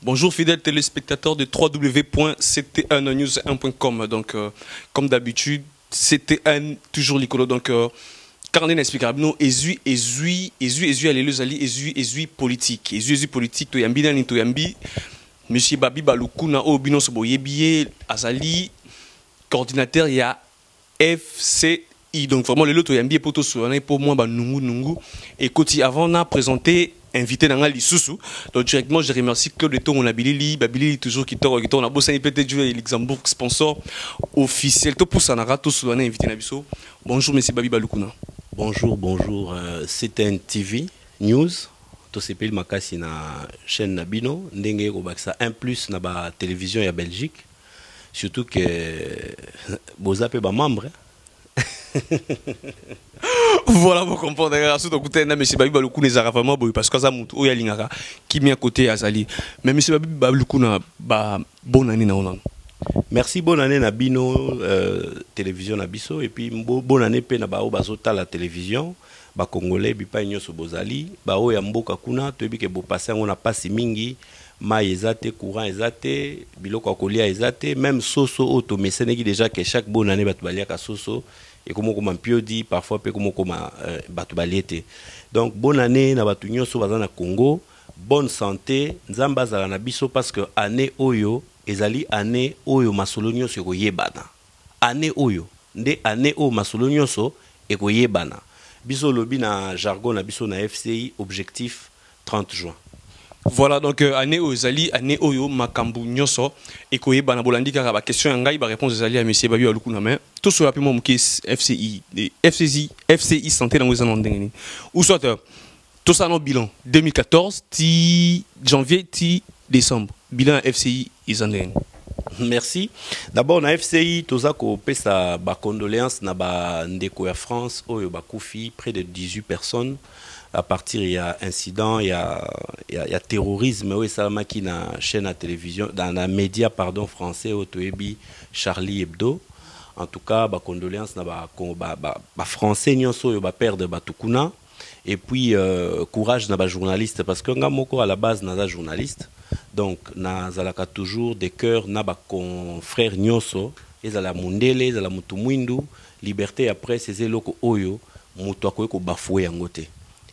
Bonjour fidèles téléspectateurs de www.ct1news1.com. Donc, comme d'habitude, CT1 toujours l'icolo. Donc, quand on explique, nous, ezui politique. Ezui politique, to yambi, Monsieur Babi Balukuna, Obino Soboyebiye, Azali, coordinateur, il y a FCI. Donc, vraiment, le lot, yambi, pour moi, Nungu. Et quand avant, on a présenté invité dans l'Issoussou. Donc directement, je remercie Claude de Ton, on a Billy toujours qui on a bossé peut-être jouer Luxembourg sponsor officiel. Tout pour ça, on a tous invité Nabiso. Bonjour, monsieur Babi Balukuna. Bonjour. C'est un TV News. Tout ce pays makasi na chaîne Nabino. Ndenge Robaksa 1+ na ba télévision ya Belgique. Surtout que Bozape ba membre. Voilà, vous comprenez. Monsieur Babi Balukuna est vraiment beau parce que ça monte où il y a qui met à côté Azali. Mais monsieur Babi Balukuna, bonne année na on. Merci, bonne année na Bino télévision na biso et puis bonne année pe na bao bazota la télévision ba congolais bi pa nyoso bozali ba o ya mboka kuna to bi ke bo passer on a passé mingi ma ezate courant ezate biloko akolia ezate même soso auto mesene qui déjà que chaque bonne année bat balia ka soso et comment piodi parfois pe comment batu baliete. Donc bonne année na batu nyoso baza na Congo, bonne santé nzamba zala na biso parce que année oyo ezali année oyo masolo nyonso ekoyebana. Année oyo nde année o masolo nyonso ekoyebana. Biso lobi na jargon na biso na FCI objectif 30 juin. Voilà, donc année Ozali, année Oyo, Makambu Nyoso, et Koye Banabolandi, car la question en gaï, réponse Ozali à M. Babi Alukuna, mais tout ce rapidement qui FCI, FCI santé dans les années. Ou soit, tout ça, notre bilan 2014, janvier, décembre, bilan FCI, ils en ont. Merci. D'abord, na FCI, tout ça, qu'on paie sa condoléance, na ba ndeko ya France, Oyo Bakoufi, près de 18 personnes. À partir il y a incident, il y a terrorisme, oui, ça qui na chaîne à télévision, dans la média pardon français, Otoebi, Charlie Hebdo. En tout cas, ba condoléances na ba français nyonso yo ba perdre batukuna. Et puis courage na ba journaliste parce que nga moko à la base na journaliste. Donc na zalaka toujours des cœurs na ba confrères nyonso, ezala mundele, ezala mutu mwindu, liberté après ces loko oyo, mutu akoyeko bafoué yangote.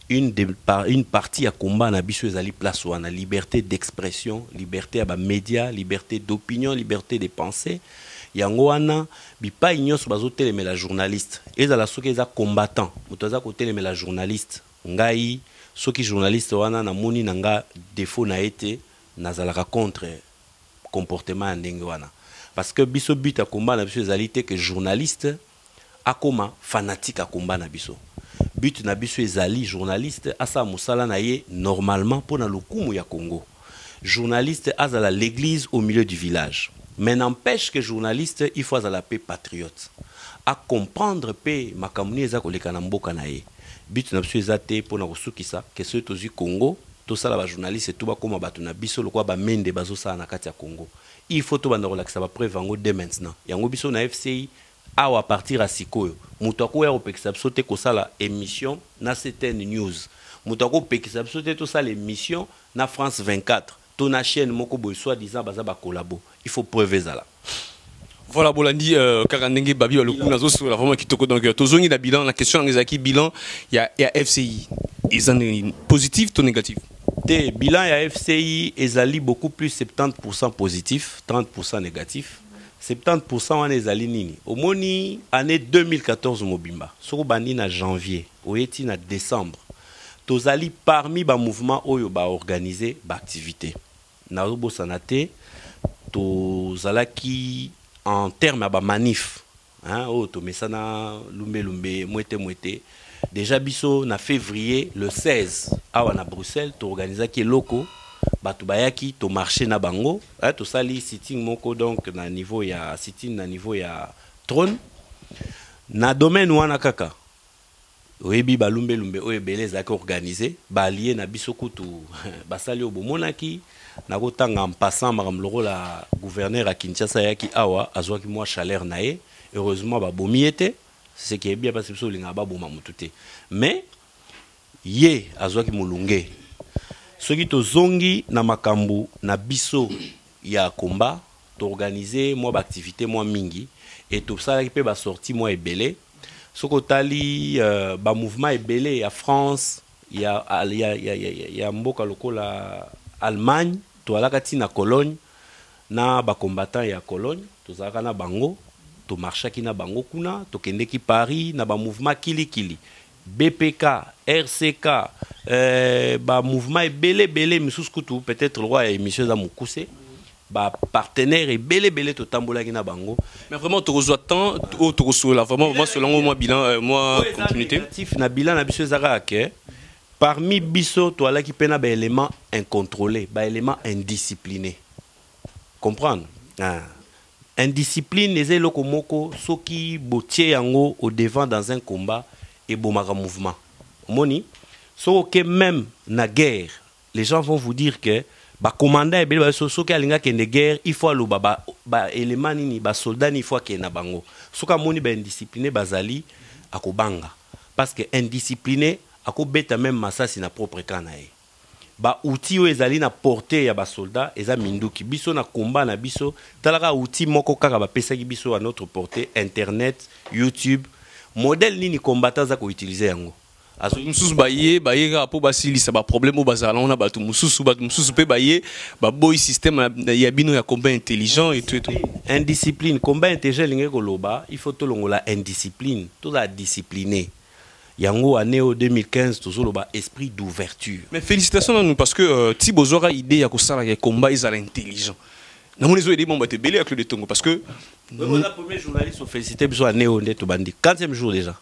Une partie à combat na biso ezali place wana liberté d'expression, liberté à ba média, liberté d'opinion, liberté de pensée. Yango wana bipa nyonso bazotelema la journaliste. Ezala soki eza combattant, mutu aza kotelema la journaliste. Ngai soki journaliste wana na moni nanga défaut na été nazalaka contre comportement ndenge wana. Parce que biso but à combat na biso ezali te que journaliste akoma fanatique à combat na biso. But na biso ezali journaliste asa musala na ye normalement pour na lokumu ya Congo. Journaliste azala l'église au milieu du village. Mais n'empêche que journaliste il faut azala paix patriote. À comprendre paix makamuni eza koleka na mboka na ye. But na biso ezate pour na kosukisa que ceux tozi Congo to sala ba journaliste to ba koma batu na biso lokwa ba mende bazo sala na kati ya Congo. Il faut to ba relaxa ba preuve ngo dès maintenant. Yango biso na FCI à partir à Sikoyo. Moutako ya opekisa biso te kosala émission na CTN News. Moutako opekisa biso te to sala émission na France 24. To na chaîne moko boy soi-disant baza ba collabo. Il faut preuve ezala. Voilà, Bolandi, Karandenge Babi Balukuna zo sur la vraiment kitoko donc tozongi na bilan la question ngezaki bilan il y a FCI. Ils en positif ou négatif? Te bilan ya FCI ezali beaucoup plus 70% positif, 30% négatif. 70% wana ezali nini omoni année 2014 mobimba soko bandi na janvier oyeti na décembre tozali parmi ba mouvement oyo ba organiser ba activité na robosana te tozalaki en terme ba manif hein o to mesana lumbe mwete déjà biso na février le 16 awa na Bruxelles to organisaki loko batu bayaki to marché na bango to sali sitting moko donc na niveau ya sitting na niveau ya trône na domaine wana kaka oyebi balumbe oyo beleza ka organiser ba allié na biso kutu basali obomonaki na kotanga en passant makamloko la gouverneur à Kinshasa yaki awa azwaki moi chaleur nae heureusement ba bomi était c'est qui est bien parce que biso linga ba boma mututé mais ye azwaki mulunge soki tozongi na makambu na biso ya combat t'organiser moi activité moi mingi et tout ça qui peut ba sorti moi ebele soko tali ba mouvement ebele ya France ya mboka lokola Allemagne to alakati na Cologne na ba combattant ya Cologne tozalaka na bango to marchaki na bango kuna to kendeki Paris na ba mouvement kili BPK RCK ba mouvement ebele misusu kutu peut-être le roi et monsieur za mukuse ba partenaire ebele to tambolaki na bango mais vraiment tu reçois tant au tu reçois là vraiment moi selon moi bilan moi continuité na bilan na biso zaka ke parmi biso to alaki pena ba élément incontrôlé ba élément indiscipliné comprendre indiscipline les eloko moko soki botie yango au devant dans un combat et bomaka mouvement moni so que même na guerre les gens vont vous dire que ba commandant et bele so ki alinga kende guerre il faut alo ba élément nini ba soldat ni faut ke na bango soka moni ba indiscipliné bazali akobanga parce que indiscipliné akobeta même masasi na propre kanae ba outil o ezali na portée ya ba soldat eza minduki biso na combat na biso talaka outil moko kaka ba pesaki biso à notre portée internet YouTube modèle nini combattant za ko utiliser yango aso mususu baye po basilisa ba problème au bazala on a batu mususu pe baye ba boy système ya bino ya combat intelligent et tout indiscipline combat intelligent linge koloba il faut to longola indiscipline to la discipliner yango année 2015 toujours ba esprit d'ouverture mais félicitations à nous parce que Tibozora idée ya ko sala ya combat ils intelligent na mon les aider bon ba te belé avec le Tongo parce que le premier journaliste félicité biso année onde to bandi 4e jour déjà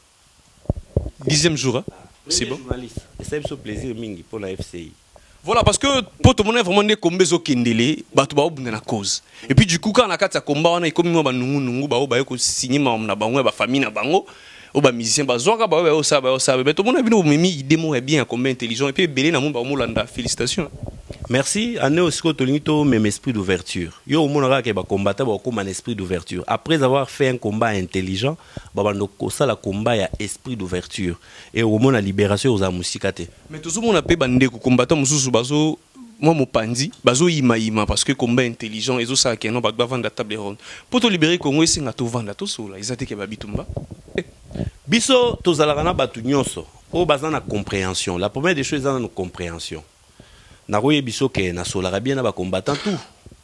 10e jour hein? C'est bon. Et ça me fait plaisir mingi pour la FCI. Voilà parce que pour tout le monde vraiment des combats au Kendele, bah tu vas au bout de la cause. Et puis du coup quand on a quatre combats on a comme moi bah nungu bah bah ko signer ma bango ba famille na bango au ba musicien bah zoka bah ça mais tout le monde a vu mimi idée moi bien combat intelligent et puis belé na mon ba molanda félicitations. Merci. Année aussi que tu même esprit d'ouverture. Yo monara que ba combattant ba comme un esprit d'ouverture. Après avoir fait un combat intelligent, ba bandoko ça la combat ya esprit d'ouverture et au moment la libération aux amusikate. Mais tout le monde a pe bande ko combattant mususu bazo moi mon pandi bazo ima parce que combat intelligent et ça que non ba vendre la table ronde. Pour te libérer Congo c'est nga to vendre to so là, ils attaquent ba bitumba. Biso to zalaka batu nyonso. O bazana compréhension. La première des choses dans nos compréhension. Naroye biso ke na solara bien na ba combattant tout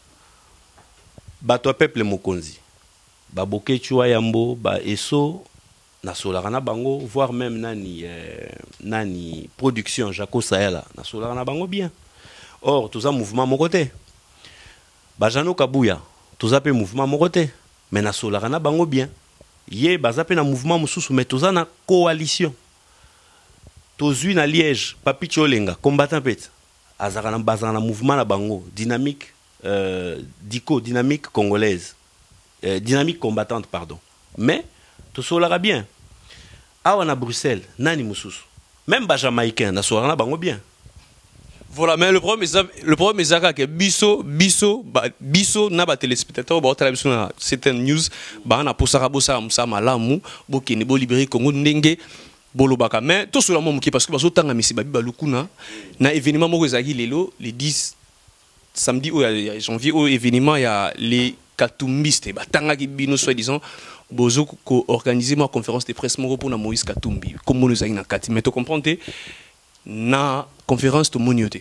bato peuple mokonzi ba boke chua yambo ba eso na solara na bango voire même nani production Jaco Sahela na solara na bango bien or tout ça mouvement mon côté ba Jano Kabuya tout ça pe mouvement mon côté mais na solara na bango bien ye bazape na mouvement mususu mais tout ça na coalition tozui na Liège Papi Cholenga combattant pet azarana bazana mouvement na bango dynamique dynamique congolaise dynamique combattante pardon mais tout solara bien awa na Bruxelles nani mususu même ba jamaïcain na solara na bango bien voilà mais le problème est que biso na ba téléspectateurs ba tala biso na certaines news ba na posaka bosa musa malamu bokene bo libérer Congo ndenge bolobaka mais tout cela momuki parce que baso tanga misi babi balukuna na événement moko ezaki lelo le 10 samedi au janvier au événement ya les katumbistes batanga ki bino soi-disant bozo ko organiser ma conférence de presse moko pour na Moïse Katumbi comme nous ezaki na kati mais tu comprends na conférence to monioté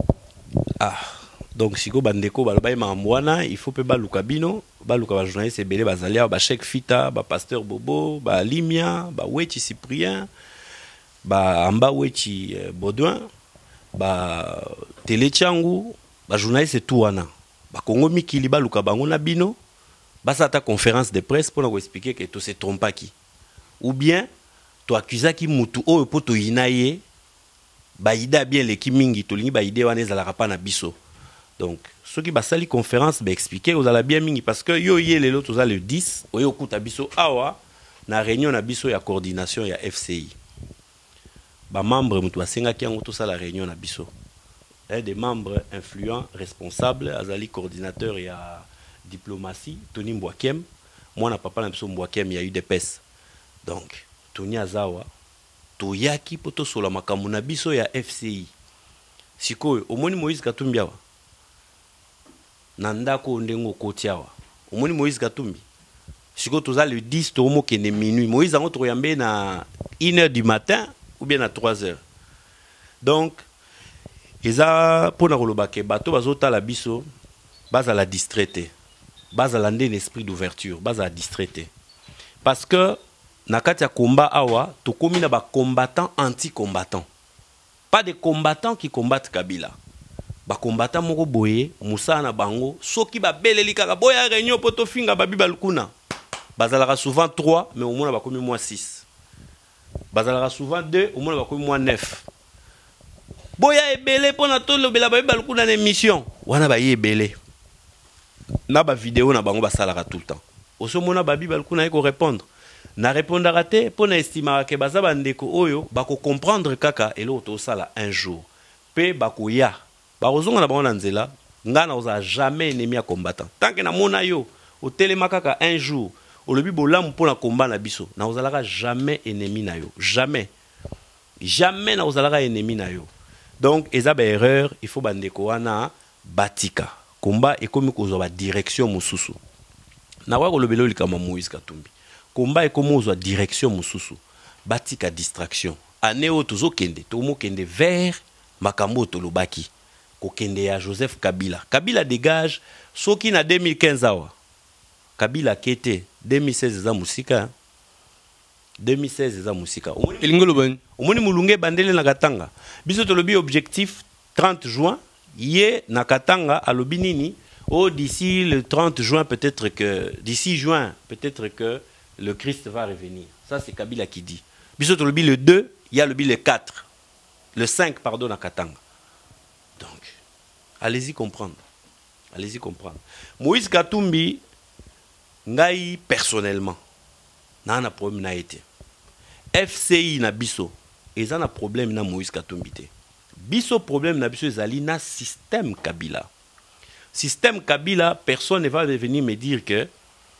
donc siko bandeko baloba mamwana il faut pe baluka bino baluka ba journaliste ebele bazalia ba Cheikh Fita ba pasteur Bobo ba Limia ba Wechi Cyprien ba Amba Wechi Baudouin ba Télé Tchangu ba journaliste tout wana ba Congo mikili baluka bango na bino basata conférence de presse pour nous expliquer que tout se trompe qui ou bien to accusaki mutu o po to inaye ba ida bien les kimingi to lingi ba ide wana ezalaka pa na biso. Donc, ceux qui basali conférence ba expliquer vous allez bien mingi parce que yo yé les autres le 10 oyo kuta biso awa na réunion na biso ya coordination ya FCI. Ba membre mutu asenga ki yango to ça la réunion na biso. Un des membres influents responsables azali coordinateur ya diplomatie Tony Mbwakem moi na papa na biso Mbwakem ya UDPS. Donc, Tony Azawa to yaki poto sola makambo na biso ya FCI. sikoyo omoni Moïse Katumbi awa na ndako ndengo koti awa omoni Moïse Katumbi sikoyo toza le 10 tomo kende minuit Moïse ango toyambe na 1h du matin ou bien à 3h. Donc eza pona koloba ke bato bazota la biso baza la distraité baza la ndé l'esprit d'ouverture baza la distraité parce que na kati ya combat awa tokomi na ba combattants anti-combattants. Pas des combattants qui combattent Kabila. Ba combattants moko boye Moussa na bango soki ba beleli kaka boya réunion poto finga babi balukuna. Bazalaka souvent 3 mais au moins ba komi moins 6. Bazalaka souvent 2 au moins ba komi moins 9. Boya ebele pona to lobela babi balukuna na émission. Wana ba yebele. Na ba vidéo na bango ba salaka tout le temps. Oso mona babi balukuna eko répondre. Na répondre raté pour na estimera que baza bandeko oyo bako comprendre kaka elo to sala un jour pe bako ya bazonga na bango nzela ngana oza jamais ennemi à combattant tant que na mona yo o telema kaka un jour o lobi bolamu pour na combat na biso na ozalaka jamais ennemi na yo jamais na ozalaka ennemi na yo donc eza ba erreur il faut bandeko wana batika combat et comme ko zo ba direction mususu na wa ko lobelo likama Moïse Katumbi combat et comment on direction mususu batika distraction aneo tozo kende tomo kende vers makambo tolobaki ko kende ya Joseph Kabila dégage soki na 2015 awa Kabila kete 2016 za musika 2016 za musika elingolo bani omoni mulunge bandele na Katanga biso tolobi objectif 30 juin ye na Katanga alobi nini d'ici le 30 juin peut-être que d'ici juin peut-être que le Christ va revenir. Ça, c'est Kabila qui dit. Bisot le 2, il y a le 4. Le 5, pardon, à Katanga. Donc, allez-y comprendre. Allez-y comprendre. Moïse Katumbi, ngai personnellement, n'a un problème n'a été. FCI na biso, ils ont un problème na Moïse Katumbi. Biso problème na biso, ils na système Kabila. Système Kabila, personne ne va venir me dire que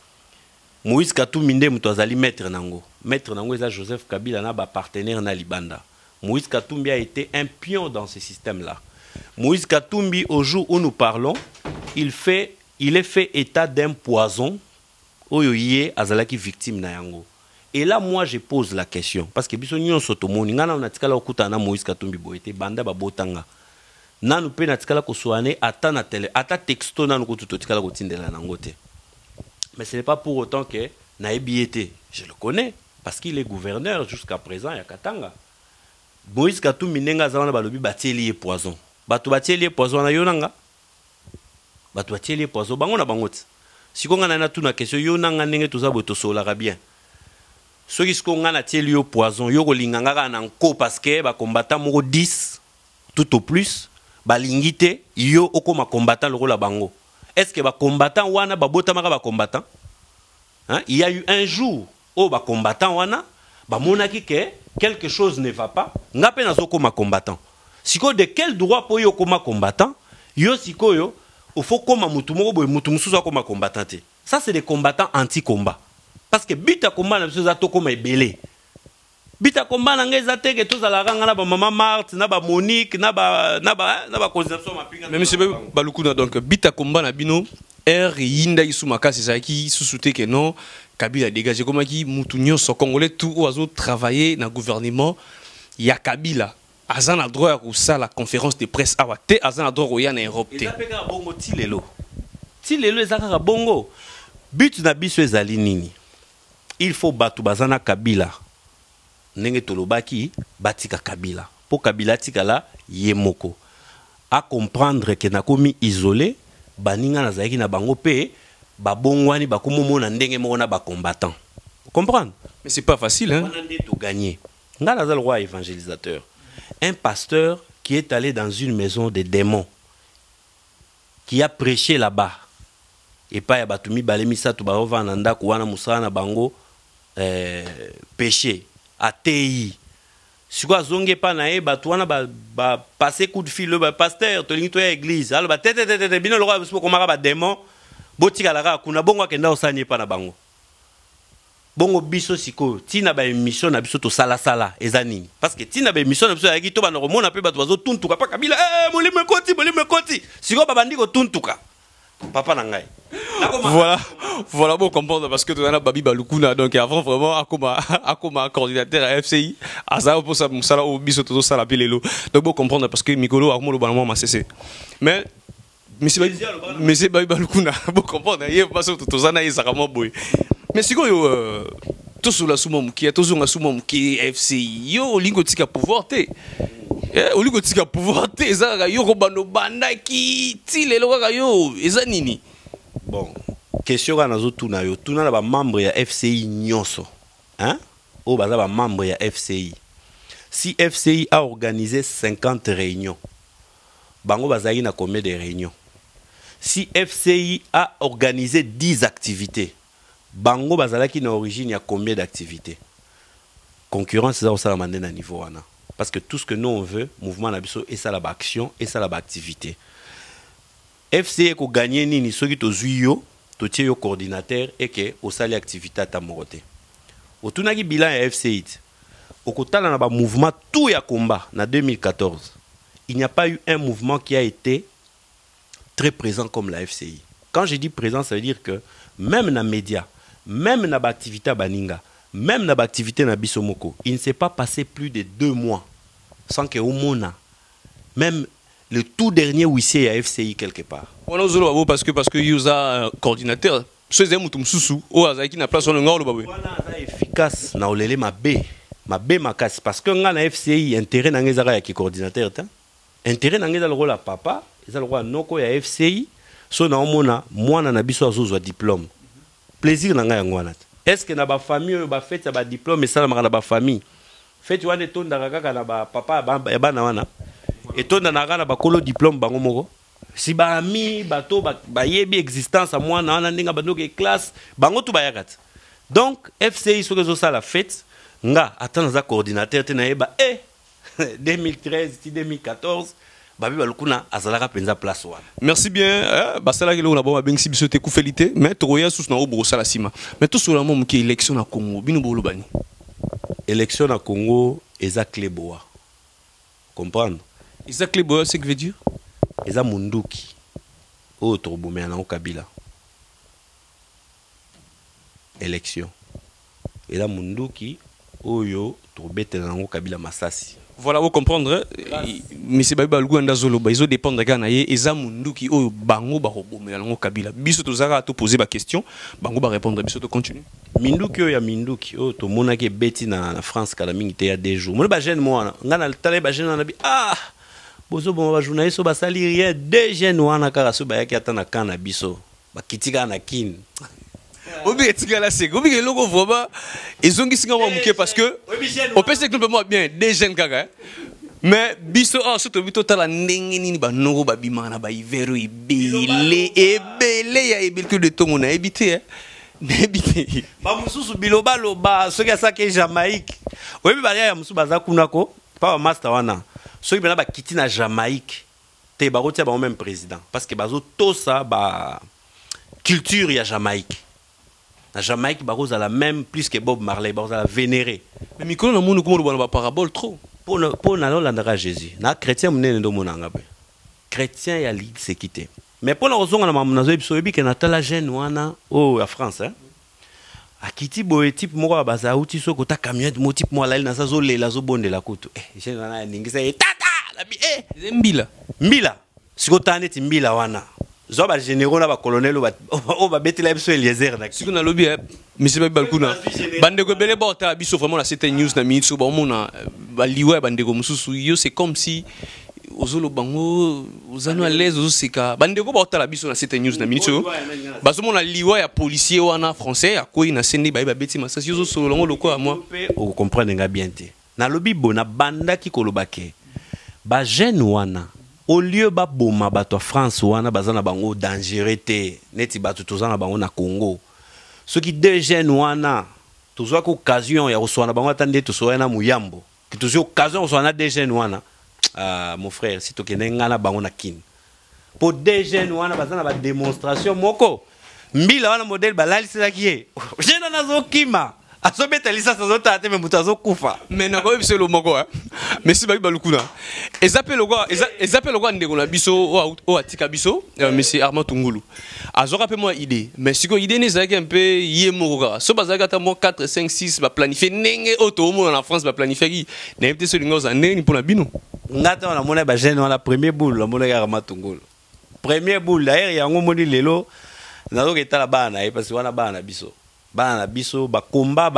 Moïse Katumbi nde muto azali maître nango. Maître nango eza Joseph Kabila na ba partenaire na Libanda. Moïse Katumbi a été un pion dans ce système-là. Moïse Katumbi, au jour où nous parlons, il est fait état d'un poison oyoye azalaki victime na yango. Et là moi je pose la question parce que biso nyon sotomoni ngana na tikala okuta na Moïse Katumbi boyete banda ba botanga. Nanu pe na tikala ko soane ata na tele ata texto nanu ko tutotikala ko tindela nango te. Mais ce n'est pas pour autant que Naïbiété, je le connais, parce qu'il est gouverneur jusqu'à présent à Katanga. Moïse Katumbi nenga zana balobi bateli poison. Batu bateli poison na yonanga. Batu bateli poison bango na bangote. Si konga na tuna question yonanga nenge toza boto solara bien. Soki skonga na tieli yo poison yo kolinganga na nko parce que ba combattant moko 10 tout au plus balingite yo okoma combattant le la bango. Est-ce que les combattants wana babotamaka ba combattants? Hein? Il y a eu un jour où les combattants wana monaki que quelque chose ne va pas. Ngape nazo koma combattant. Siko de quel droit pour yo koma combattant? Yo siko yo il faut koma mutu moko boy mutu mususu koma combattant. Ça c'est des combattants anti-combat. Parce que bita combat na biso za to koma ebele. Bita combat na ngeza teke to za la ranga na ba maman Marthe na ba Monique na ba conception mapinga. Mais monsieur Balukuna donc bita combat na bino yinda isu makasi ça qui sous-souté que non Kabila dégagé comme qui mutunyo so congolais tout oiseau travailler na gouvernement ya Kabila azan a droit ou ça la conférence de presse awate azan a droit ou ya na Europe te. Ezapeka bongo tilelo ezaka bongo but na biso ezali nini. Il faut batu bazana Kabila. Nenge tolobaki batika Kabila. Pour Kabila tikala yemoko. À comprendre que nakomi isolé, baninga nazaki na bango pe babongwani bakomomo na ndenge moko na ba combattant. Comprendre? Mais c'est pas facile hein. On a ndé to gagner. Nga nazal roi évangélisateur. Un pasteur qui est allé dans une maison de démons qui a prêché là-bas. Et pas ya batumi balemisa to ba ovananda ko wana musana bango péché atei si quoi zonge pa na e batwana ba passer coup de fil le pasteur to lingi to ya église alors ba tete bino le roi ko mara ba démon botika la kuna bongo kenda osanye pa na bango bongo biso siko tina ba émission na biso to sala sala ezanini parce que tina ba émission na biso yaki to bana komona pe bato bazo tuntuka pa kabila molime koti siko babandi ko tuntuka papa na ngai voilà bon comprendre parce que tu as Babi Balukuna donc avant vraiment akoma coordinateur à FCI à ça pour ça musala au biso to sala pilelo donc bon comprendre parce que Mikolo a mo banamo ma cessé mais monsieur Babi Balukuna bon comprendre il parce que to zana isakamo boy mais siko yo to sula sumo muki to zonga sumo muki FCI yo olingo tika pouvoir te olingo tika pouvoir te ezaka yo ko banda ki ti lelo kaka yo ezanini bon question kana zo tuna yo tuna na ba membre ya FCI nyonso hein o baza ba membre ya FCI si FCI a organisé 50 réunions bango bazali na combien de réunions si FCI a organisé 10 activités bango bazalaki na origine ya combien d'activités concurrence ça ça mandé na niveau wana parce que tout ce que nous on veut mouvement na biso et ça la action et ça la activité FCI ko gagner nini soki to zuyo to tie yo coordinateur et que au sali activité ta morote otunaki bilan ya FCI okotala na ba mouvement tout ya combat na 2014 il n'y a pas eu un mouvement qui a été très présent comme la FCI. Quand je dis présent, ça veut dire que même dans les médias, même dans l'activité à Baninga, même dans l'activité à Bissomoko, il ne s'est pas passé plus de 2 mois sans que au Mona, même le tout dernier huissier à FCI quelque part. On a parce que il y a un coordinateur. Ce qui est susu, au hasard qui n'a pas son nom, le efficace na olele mabe makas parce que nga na FCI intérêt na ngeza ya ki coordinateur ta intérêt na ngeza le rôle à papa eza le roi noko ya FCI so na omona mwana na biso azozwa diplôme plaisir na nga yango est-ce que na ba famille ba fête ba diplôme et ça na ba famille fête wana tonda kaka na ba papa ya bana wana etonda na kana ba kolo diplôme bango moko si ba ami bato ba yebi existence a mwana wana ndinga bandoke classe bango tu ba yakata donc FCI so que ça la fête nga attends za coordinateur te na yeba 2013 2014 Babi Balukuna azalaka penza place wana. Merci bien. Basala ki lo na ba bengi biso te ku félité mais troya sous na obro sala sima. Mais tout sur la mom ki élection na Congo bino bolo bani. Élection na Congo eza Kleboa. Comprendre? Eza Kleboa c'est que veut dire? Eza munduki. O trobomé na Kabila. Élection. Eza munduki oyo trobete na Kabila Masasi. Voilà, vous comprendre. Monsieur Babi Balukuna Zolo, ils ont dépendre de Ganaye, et Zamundu qui au bango barobo mais lango Kabila. Biso to zara to poser ma question, bango ba répondre biso to continue. Minduki ya Minduki, oh to monake beti na France kala mingi te ya 2 jours. Mo ba jeune moi, ngana tale ba jeune na bi bozo bon ba journaliste ba sali rien 2 jeunes wana kaka so ba yaki atana kana biso. Ba kitika na kin. Obi etika la seko, obi eloko vraiment ils ont gisinga wa muke parce que on peut simplement bien des jeunes kaka. Mais biso surtout bito tala ndenge nini ba noro ba bimana ba ivero ibele ya ebelke de tongo na ebité nebité. Ba mususu biloba loba soki asake Jamaïque. Oyebi ba ya mususu baza kunako pa master wana. Soki bana ba kiti na Jamaïque te ba rotia ba même président parce que bazo tosa ba culture ya Jamaïque. La Jamaïque barose à la même plus que Bob Marley barose à la vénérer. Mais Mikolo na monu comment ba parabole trop. Pour na landra Jésus. Na chrétien munene ndo monanga be. Chrétien ya ligue c'est quitté. Mais pour la raison na mamna zo biso bi ke na tala jeune wana o à France hein. Akiti boye type moko baza uti so kota camionnette mo type mo la na sa zo lela zo bonde la kutu. Jeune wana ningisa tata la bi mbila. Siko taneti mbila wana. Zoba généraux na ba colonel o ba betela biso Eliezer na siko na lobby monsieur Babi Balukuna bandeko bele bota biso vraiment la c'était news na minute so ba mona ba liwa bandeko mususu yo c'est comme si ozolo bango ozano à l'aise ozoseka bandeko bota la biso na c'était news na minute ba so mona liwa ya policier wana français akoyi na sende ba beti masasi yo solo longo loko à moi o comprendre nga bien te na lobby bona banda ki kolobake ba jeune wana au lieu ba boma bato France wana bazana bango dangereux te neti bato tozana bango na Congo ceux qui deux jeunes wana tozwa ko occasion ya koswana bango atande tosoya na muyambo ki tozwa occasion koswana deux jeunes wana mon frère si tokene ngana bango na kin pour deux jeunes wana bazana ba démonstration moko mbila wana modèle balalisaki ye jeune nazo kima azobeta licence azotala te me moto azokufa mais na ko biso lo moko mais si babi balukuna ezape lokwa ndeko na biso o atika biso monsieur Armand Tungulu azoka pe moi idée mais siko idée ne zaki un peu yé moko so bazaka ta mo 4 5 6 ba planifier nenge auto mo na France ba planifier ki na invité so lingo za nenge pour na bino ngata na mona ba jeune la premier boule la mona Armand Tungulu premier boule d'ailleurs yango moni lelo nazoka etala bana parce que wana bana biso ba komba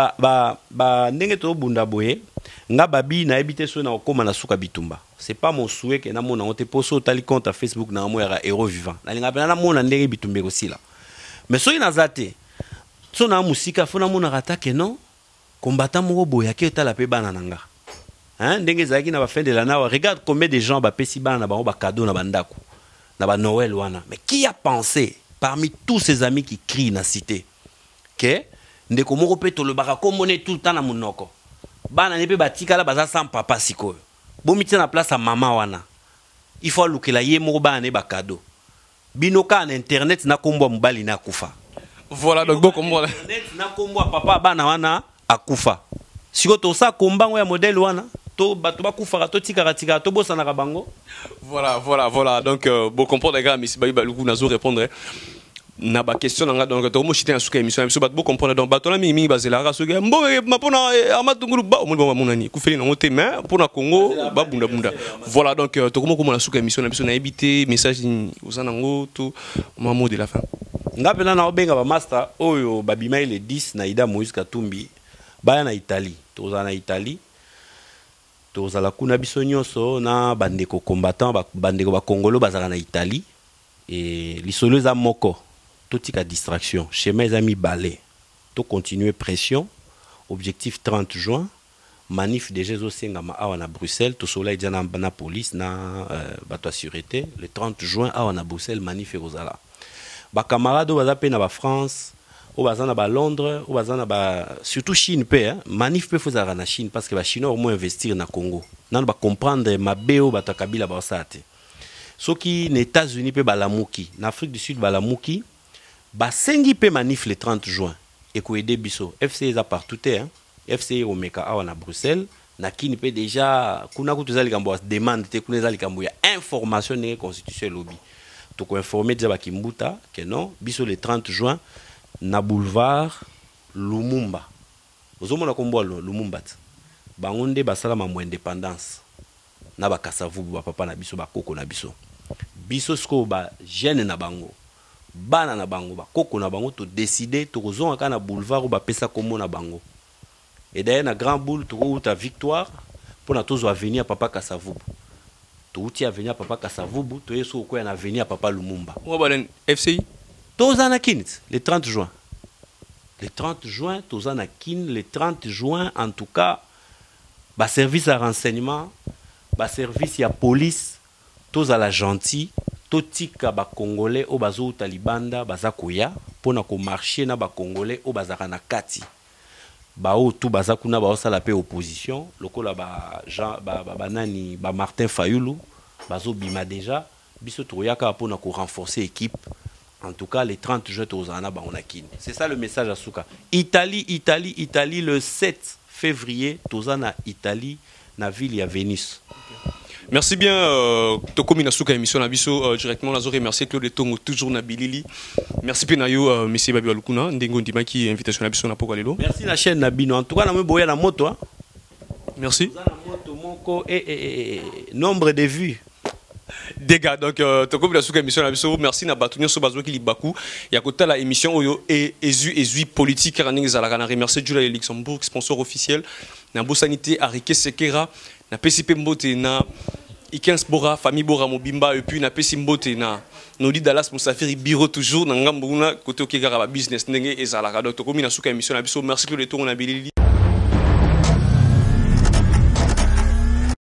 ba ndenge to bunda boye nga babi na ebité so na okoma na suka bitumba c'est pas mon souhait que na mona on te poso tali compte à Facebook na mo ya héros vivant na linga na mona ndenge bitumbe ko sila mais so ina zate so na musika fona mona ratake non combattant mo boya ke tala pe bana nanga hein ndenge zaki na ba fin de l'année regarde combien de gens ba pesi bana ba cadeau na bandako na ba Noël wana mais qui a pensé parmi tous ces amis qui crient na cité que ndeko moko pe to le baka komone tout le temps na monoko bana ne pe batika la baza sans papa siko bomiti na place à maman wana il faut lukela ye moko bana ne ba cadeau binoka na internet na kombo mobali na kufa voilà donc bon kombo internet na kombo papa bana wana akufa siko to sa kombango ya modèle wana to bato ba kufa to tika to bosa na bango voilà donc bon comprendre les gars mais si ba luku nazo répondre na ba question nga donc to mo chité en suka émission biso bat bo comprendre donc batona mingi bazela ra so ga mbo mapona Armand Tungulu ba mo ba monani ku feli na ngote mais pour na Congo ba bunda voilà donc to komo na suka émission na biso na éviter message uzana ngo to mamo de la fin nga pena na obenga ba master oyo babima ile 10 na Ida Moïse Katumbi baya na Italie toza na Italie tozala kuna biso nyonso na bandeko combattant bandeko ba Congolo bazala na Italie et lisolo za moko totika distraction chez mes amis balé to continuer pression objectif 30 juin manif de Jésus Sengama awa na Bruxelles to soleil diana na police na bato sécurité le 30 juin awa na Bruxelles manif rozala ba camarades baza pe na ba France o baza na ba Londres o baza na ba surtout Chine pe manif pe fozara na Chine parce que ba Chinois au moins investir na Congo nan ba comprendre mabeo bato kabila ba sate soki na États-Unis pe balamuki na Afrique du Sud balamuki basengi pe manif le 30 juin et ko aider biso FC za partout FC omeka awa na Bruxelles na kini pe déjà kuna kutuza likambo demande te kuna za likambo ya information ne constitution lobby to ko informer déjà bakimbuta que non biso le 30 juin na boulevard Lumumba ozomona kombo Lumumba bangonde basala ma indépendance na bakasavubu ba papa na biso bakoko na biso sko ba jeune na bango bana na bango ba koko na bango to décider to kozonga kana boulevard ou ba pesa komo na bango et d'ailleurs na grand boule to ta victoire pour na tozo avenir papa Kasavubu to uti avenir papa Kasavubu to yeso ko na avenir papa Lumumba o ba FCI toza na kinit le 30 juin toza na kin le 30 juin en tout cas ba service à renseignement ba service ya police toza la gentil totika ba congolais o bazo talibanda baza koya pona ko marcher na ba congolais o bazaka na kati ba o tout baza kuna ba osala pe opposition lokola ba Jean ba nani ba Martin Fayulu bazo bima déjà biso toyaka pona ko renforcer équipe en tout cas les 30 juin tozana ba onakine c'est ça le message à Souka Italie le 7 février tozana Italie na ville ya Venise. Merci bien, Tokomi Nasuka émission Nabiso directement Nazo remercier Claude Tongo toujours na Bilili. Merci Penayo monsieur Babi Alukuna Ndengo Ndimaki invitation Nabiso na Pokalelo. Merci la chaîne Nabino en tout cas na me boya na moto. Merci. Na moto moko et nombre de vues. Dégâts donc Tokomi Nasuka émission Nabiso merci na Batunyo Sobazo ki libaku ya kota la émission oyo et ezui politique raning zalaka na remercier Julia Luxembourg sponsor officiel na Bo Sanité Arike Sekera na PCP Mbote na Ikens Bora famille Bora Mobimba et puis na PCP Mbote na Nodi Dallas Moussafiri bureau toujours na ngambuna côté okegara ba business ndenge ezalaka donc Tokomi Nasuka émission Nabiso merci que le tour on a bilili